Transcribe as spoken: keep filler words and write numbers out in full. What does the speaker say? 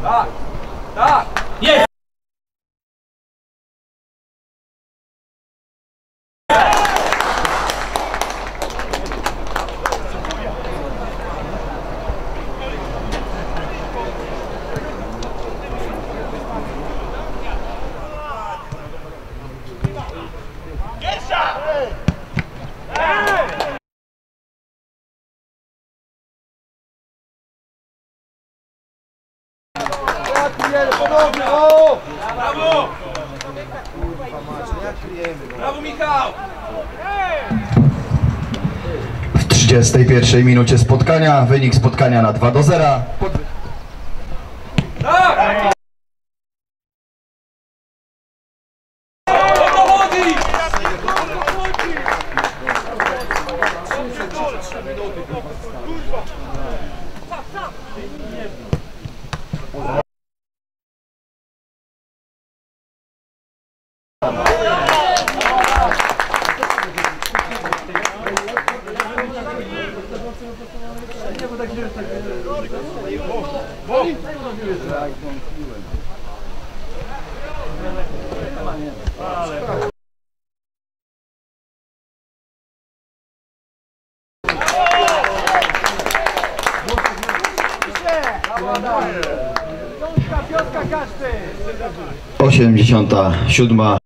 Tak! Tak! Jest! Brawo! Brawo, Michał! W trzydziestej pierwszej minucie spotkania, wynik spotkania na dwa do zera. Tak! osiemdziesiąta siódma